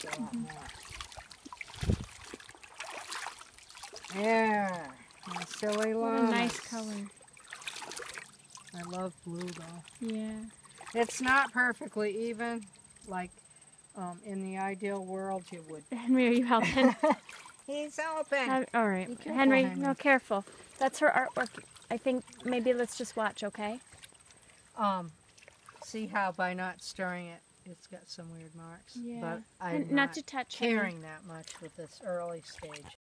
a lot more. There. My silly What llamas. a nice color. I love blue though. Yeah. It's not perfectly even, like in the ideal world you would. Henry, are you helping? He's helping. All right. Be careful, Henry, Henry. no, careful. That's her artwork. I think maybe let's just watch, okay? See how by not stirring it, it's got some weird marks. Yeah. But I'm And not not to touch, Henry. caring that much with this early stage.